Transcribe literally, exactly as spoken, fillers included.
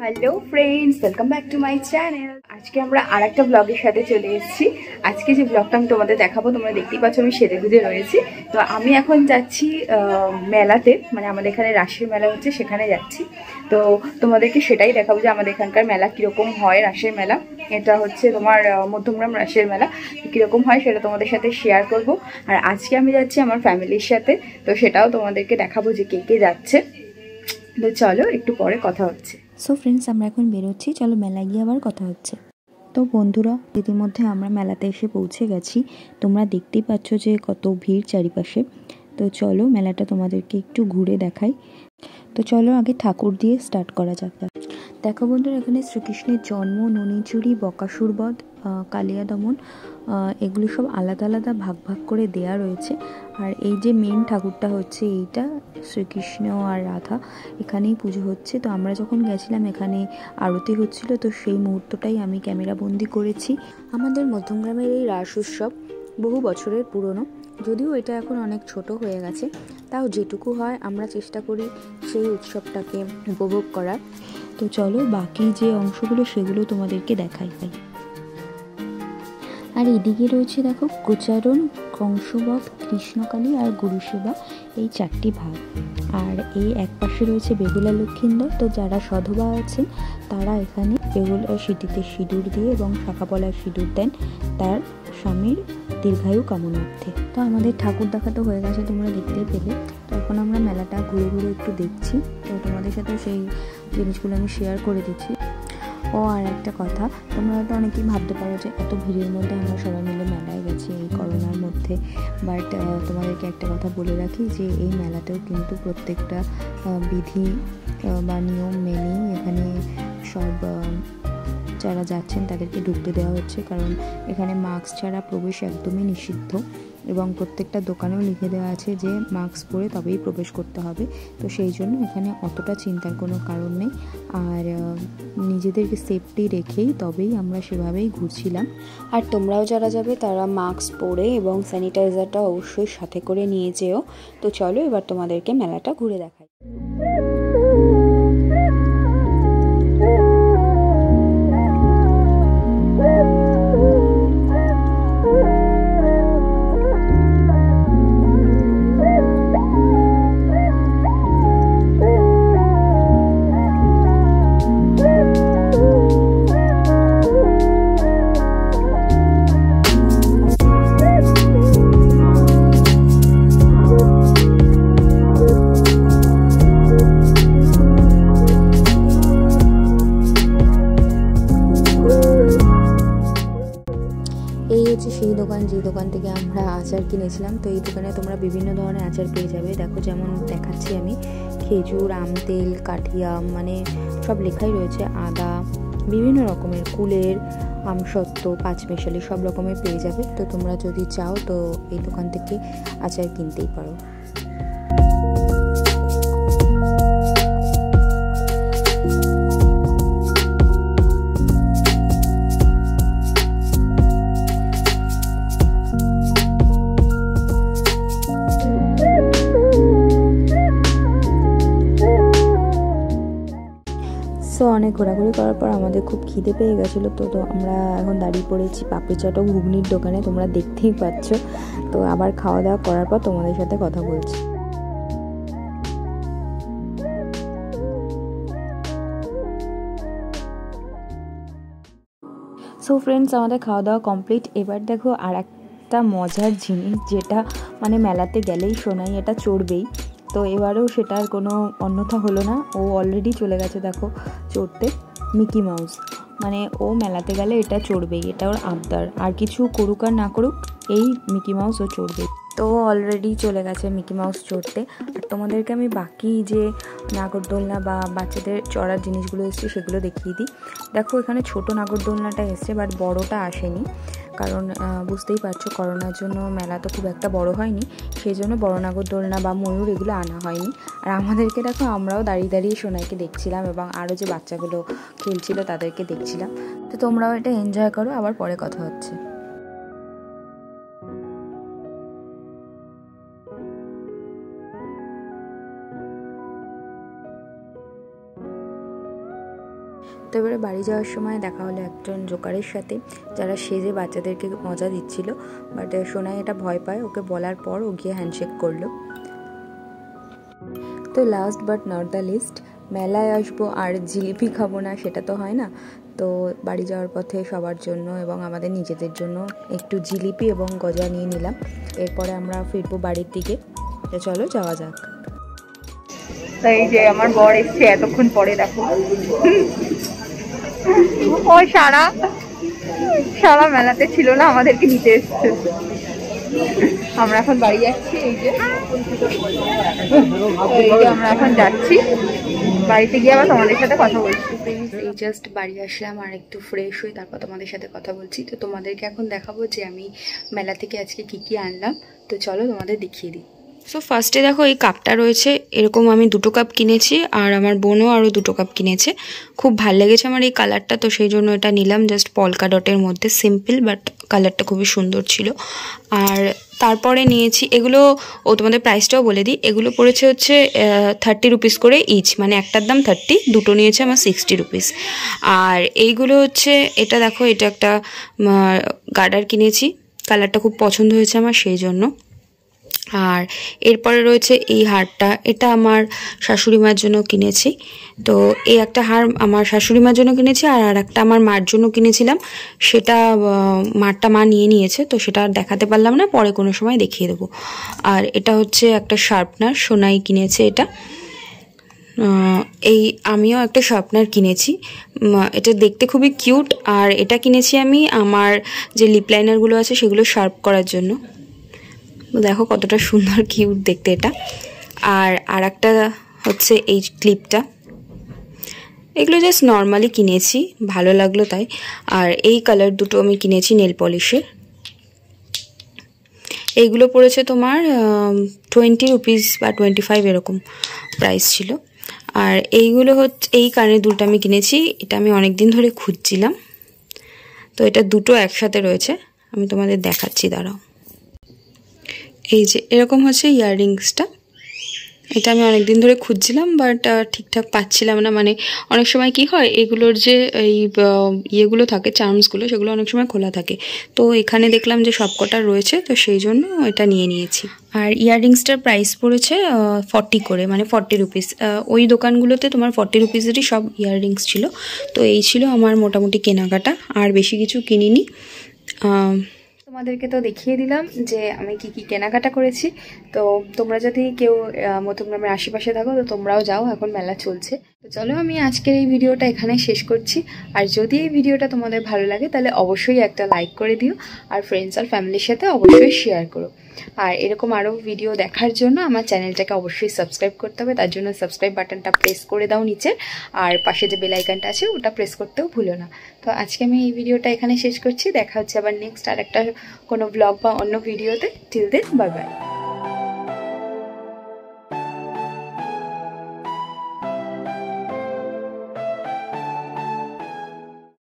Hello friends, welcome back to my channel. আজকে আমরা আর একটা ব্লগের সাথে চলে এসেছি। আজকে যে ব্লগটা আমি তোমাদের দেখাবো, তোমরা দেখতেই পাচ্ছ আমি সেজে গুজে রয়েছি। তো আমি এখন যাচ্ছি মেলাতে, মানে আমাদের এখানে রাসের মেলা হচ্ছে, সেখানে যাচ্ছি। তো তোমাদেরকে সেটাই দেখাবো যে আমাদের এখানকার মেলা কীরকম হয়। রাসের মেলা এটা হচ্ছে তোমার মধ্যমগ্রাম রাসের মেলা, কীরকম হয় সেটা তোমাদের সাথে শেয়ার করব। আর আজকে আমি যাচ্ছি আমার ফ্যামিলির সাথে, তো সেটাও তোমাদেরকে দেখাবো যে কে কে যাচ্ছে। তো চলো, একটু পরে কথা হচ্ছে। সো ফ্রেন্ডস, আমরা এখন বেরোচ্ছি, চলো মেলায় গিয়ে আবার কথা হচ্ছে। তো বন্ধুরা, ইতিমধ্যে আমরা মেলাতে এসে পৌঁছে গেছি। তোমরা দেখতেই পাচ্ছ যে কত ভিড় চারিপাশে। তো চলো মেলাটা তোমাদেরকে একটু ঘুরে দেখাই। তো চলো আগে ঠাকুর দিয়ে স্টার্ট করা যাক। দেখো বন্ধুরা, এখানে শ্রীকৃষ্ণের জন্ম, ননিচুরি, বকাসুর বধ, কালিয়া দমন, এগুলো সব আলাদা আলাদা ভাগ ভাগ করে দেয়া রয়েছে। আর এই যে মেন ঠাকুরটা হচ্ছে এইটা, শ্রীকৃষ্ণ আর রাধা, এখানেই পুজো হচ্ছে। তো আমরা যখন গেছিলাম এখানে আরতি হচ্ছিল, তো সেই মুহূর্তটাই আমি ক্যামেরা বন্দি করেছি। আমাদের মধ্যমগ্রামের এই রাস উৎসব বহু বছরের পুরনো, যদিও এটা এখন অনেক ছোট হয়ে গেছে, তাও যেটুকু হয় আমরা চেষ্টা করি সেই উৎসবটাকে উপভোগ করার। তো চলো বাকি যে অংশগুলো সেগুলো তোমাদেরকে দেখাই। আর এদিকে রয়েছে দেখো গোচারণ, কংসবধ, কৃষ্ণকালী আর গুরুসেবা, এই চারটি ভাগ। আর এই এক পাশে রয়েছে বেহুলা লক্ষিন্দর। তো যারা সধবা আছেন তারা এখানে বেহুলার সিঁথিতে সিঁদুর দিয়ে এবং শাঁখাপলার সিঁদুর দেন তার স্বামীর দীর্ঘায়ু কামনার্থে। তো আমাদের ঠাকুর দেখা তো হয়ে গেছে, তোমরা দেখতেই পেলে। তো এখন আমরা মেলাটা ঘুরে ঘুরে একটু দেখছি, তো তোমাদের সাথে সেই জিনিসগুলো আমি শেয়ার করে দিচ্ছি। ও আর একটা কথা, তোমরা হয়তো অনেকেই ভাবতে পারো যে এত ভিড়ের মধ্যে আমরা সবাই মিলে মেলায় গেছি এই করোনার মধ্যে, বাট তোমাদেরকে একটা কথা বলে রাখি যে এই মেলাতেও কিন্তু প্রত্যেকটা বিধি বা নিয়ম মেনেই এখানে সব যারা যাচ্ছেন তাদেরকে ঢুকতে দেওয়া হচ্ছে, কারণ এখানে মাস্ক ছাড়া প্রবেশ একদমই নিষিদ্ধ। এবং প্রত্যেকটা দোকানেও লিখে দেওয়া আছে যে মাস্ক পরে তবেই প্রবেশ করতে হবে। তো সেই জন্য এখানে অতটা চিন্তার কোনো কারণ নেই। আর নিজেদেরকে সেফটি রেখেই তবেই আমরা সেভাবেই ঘুরছিলাম। আর তোমরাও যারা যাবে তারা মাস্ক পরে এবং স্যানিটাইজারটা অবশ্যই সাথে করে নিয়ে যেও। তো চলো এবার তোমাদেরকে মেলাটা ঘুরে দেখাই। এই হচ্ছে সেই দোকান যে দোকান থেকে আমরা আচার কিনেছিলাম। তো এই দোকানে তোমরা বিভিন্ন ধরনের আচার পেয়ে যাবে। দেখো যেমন দেখাচ্ছি আমি, খেজুর, আম তেল, কাঠিয়াম, মানে সব লেখাই রয়েছে, আদা, বিভিন্ন রকমের কুলের, আমসত্ত্ব, পাঁচমেশালি সব রকমের পেয়ে যাবে। তো তোমরা যদি চাও তো এই দোকান থেকে আচার কিনতেই পারো। তো অনেক ঘোরাঘুরি করার পর আমাদের খুব খিদে পেয়ে গেছিলো। তো তো আমরা এখন দাঁড়িয়ে পড়েছি পাপড়ি চাট ও ঘুগনির দোকানে, তোমরা দেখতেই পাচ্ছ। তো আবার খাওয়া দাওয়া করার পর তোমাদের সাথে কথা বলছি। সো ফ্রেন্ডস, আমাদের খাওয়া দাওয়া কমপ্লিট। এবার দেখো আর একটা মজার জিনিস, যেটা মানে মেলাতে গেলেই শোনাই, এটা চড়বেই। তো এবারেও সেটার কোনো অন্যথা হলো না, ও অলরেডি চলে গেছে দেখো চড়তে, মিকি মাউস। মানে ও মেলাতে গেলে এটা চড়বেই, এটা ওর আবদার। আর কিছু করুক আর না করুক, এই মিকি মাউস ও চড়বেই। তো অলরেডি চলে গেছে মিকি মাউস চড়তে। আর তোমাদেরকে আমি বাকি যে নাগরদোলনা বা বাচ্চাদের চড়ার জিনিসগুলো এসছে সেগুলো দেখিয়ে দিই। দেখো এখানে ছোট নাগরদোলনাটা এসছে, বাট বড়টা আসেনি, কারণ বুঝতেই পারছো করোনার জন্য মেলা তো খুব একটা বড় হয়নি, সেই জন্য বড় নাগরদোলনা বা ময়ূর এগুলো আনা হয়নি। আর আমাদেরকে দেখো, আমরাও দাঁড়িয়ে দাঁড়িয়ে সোনাইকে দেখছিলাম এবং আরও যে বাচ্চাগুলো খেলছিল তাদেরকে দেখছিলাম। তো তোমরাও এটা এনজয় করো, আবার পরে কথা হচ্ছে। তো এবারে বাড়ি যাওয়ার সময় দেখা হলো একজন জোকারের সাথে, যারা সেজে বাচ্চাদেরকে মজা দিচ্ছিল। বাট সোনাই এটা ভয় পায়, ওকে বলার পর ও গিয়ে হ্যান্ডশেক করলো। তো last but not the least, মেলায় আসবো আর জিলিপি খাবো না সেটা তো হয় না। তো বাড়ি যাওয়ার পথে সবার জন্য এবং আমাদের নিজেদের জন্য একটু জিলিপি এবং গজা নিয়ে নিলাম। এরপরে আমরা ফিরবো বাড়ির দিকে। তো চলো যাওয়া যাক। তাই যে আমার বর এসছে এতক্ষণ পরে, দেখো ও সারা সারা মেলাতে ছিল না, আমাদেরকে নিতে এসছে। আমরা এখন বাড়ি যাচ্ছি। এই যে এই যে আমরা এখন যাচ্ছি, বাড়িতে গিয়ে আবার তোমাদের সাথে কথা বলছি। এই জাস্ট বাড়ি আসলাম আর একটু ফ্রেশ হই, তারপর তোমাদের সাথে কথা বলছি। তো তোমাদেরকে এখন দেখাবো যে আমি মেলা থেকে আজকে কি কি আনলাম। তো চলো তোমাদের দেখিয়ে দিই। সো ফার্স্টে দেখো এই কাপটা রয়েছে, এরকম আমি দুটো কাপ কিনেছি আর আমার বোনও আরও দুটো কাপ কিনেছে। খুব ভালো লেগেছে আমার এই কালারটা, তো সেই জন্য এটা নিলাম। জাস্ট পলকা ডটের মধ্যে, সিম্পল বাট কালারটা খুবই সুন্দর ছিল। আর তারপরে নিয়েছি এগুলো, ও তোমাদের প্রাইসটাও বলে দিই, এগুলো পড়েছে হচ্ছে থার্টি রুপিস করে ইচ, মানে একটার দাম থার্টি, দুটো নিয়েছে আমার সিক্সটি রুপিস। আর এইগুলো হচ্ছে, এটা দেখো এটা একটা গার্ডার কিনেছি, কালারটা খুব পছন্দ হয়েছে আমার সেই জন্য। আর এরপরে রয়েছে এই হারটা, এটা আমার শাশুড়ি মার জন্য কিনেছি। তো এই একটা হার আমার শাশুড়ি মার জন্য কিনেছি, আর আর একটা আমার মার জন্য কিনেছিলাম, সেটা মারটা মা নিয়ে নিয়েছে, তো সেটা আর দেখাতে পারলাম না, পরে কোনো সময় দেখিয়ে দেবো। আর এটা হচ্ছে একটা শার্পনার, সোনাই কিনেছে এটা। এই আমিও একটা শার্পনার কিনেছি, এটা দেখতে খুবই কিউট। আর এটা কিনেছি আমি আমার যে লিপ লাইনারগুলো আছে সেগুলো শার্প করার জন্য। দেখো কতটা সুন্দর কিউট দেখতে এটা। আর আর একটা হচ্ছে এই ক্লিপটা, এগুলো জাস্ট নর্মালি কিনেছি, ভালো লাগলো তাই। আর এই কালার দুটো আমি কিনেছি নেল পলিশের, এইগুলো পড়েছে তোমার টোয়েন্টি রুপিস বা টোয়েন্টি ফাইভ এরকম প্রাইস ছিল। আর এইগুলো হচ্ছে, এই কানের দুটো আমি কিনেছি, এটা আমি অনেক দিন ধরে খুঁজছিলাম। তো এটা দুটো একসাথে রয়েছে, আমি তোমাদের দেখাচ্ছি, দাঁড়াও। এই যে এরকম হচ্ছে ইয়াররিংসটা, এটা আমি অনেক দিন ধরে খুঁজছিলাম বাট ঠিকঠাক পাচ্ছিলাম না। মানে অনেক সময় কি হয়, এগুলোর যে এই ইয়েগুলো থাকে, চার্মসগুলো, সেগুলো অনেক সময় খোলা থাকে। তো এখানে দেখলাম যে সবকটা রয়েছে, তো সেই জন্য এটা নিয়ে নিয়েছি। আর ইয়াররিংসটার প্রাইস পড়েছে ফর্টি করে, মানে ফর্টি রুপিস। ওই দোকানগুলোতে তোমার ফর্টি রুপিসেরই সব ইয়াররিংস ছিল। তো এই ছিল আমার মোটামুটি কেনাকাটা, আর বেশি কিছু কিনিনি। তোমাদেরকে তো দেখিয়ে দিলাম যে আমি কি কি কেনাকাটা করেছি। তো তোমরা যদি কেউ মধ্যমগ্রামের আশেপাশে থাকো তো তোমরাও যাও, এখন মেলা চলছে। তো চলো আমি আজকের এই ভিডিওটা এখানে শেষ করছি। আর যদি এই ভিডিওটা তোমাদের ভালো লাগে তাহলে অবশ্যই একটা লাইক করে দিও, আর ফ্রেন্ডস আর ফ্যামিলির সাথে অবশ্যই শেয়ার করো। আর এরকম আরও ভিডিও দেখার জন্য আমার চ্যানেলটাকে অবশ্যই সাবস্ক্রাইব করতে হবে, তার জন্য সাবস্ক্রাইব বাটনটা প্রেস করে দাও নিচে, আর পাশে যে বেল আইকনটা আছে ওটা প্রেস করতেও ভুলো না। তো আজকে আমি এই ভিডিওটা এখানে শেষ করছি, দেখা হচ্ছে আবার নেক্সট আর একটা কোনো ব্লগ বা অন্য ভিডিওতে। Till then bye by.